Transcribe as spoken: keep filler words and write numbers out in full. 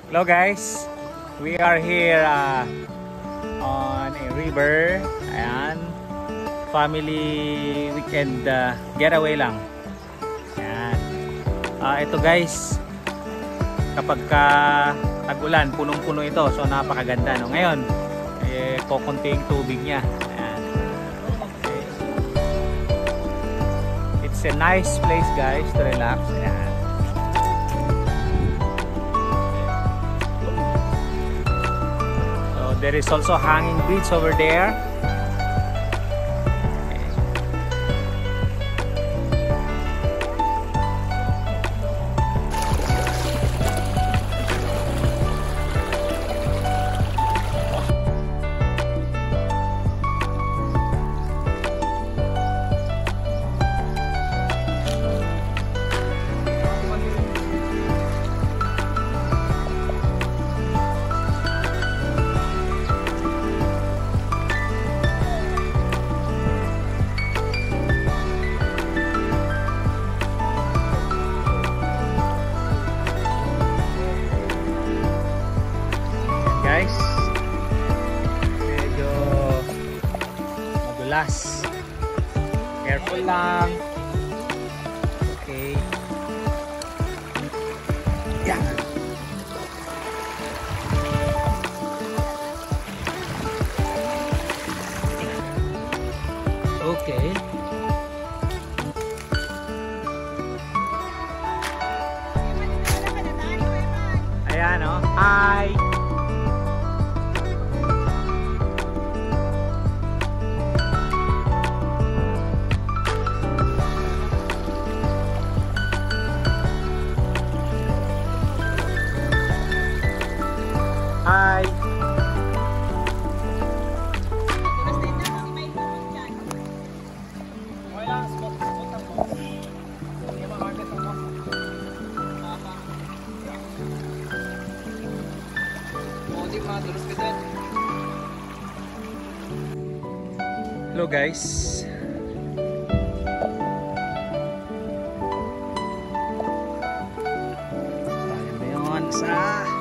Hello guys, we are here uh, on a river. Ayan, family weekend uh, getaway lang. Ayan. Uh, ito guys, kapag ka tag-ulan, punong-puno ito, so napakaganda. No? Ngayon, eh, kukunti yung tubig niya. Ayan. Okay. It's a nice place guys to relax. Ayan. There is also a hanging bridge over there. Guys, medyo madulas, careful lang. Okay, yan. Okay, ayan o, oh. Hi. Hi. Hello guys. Tayo ngayon sa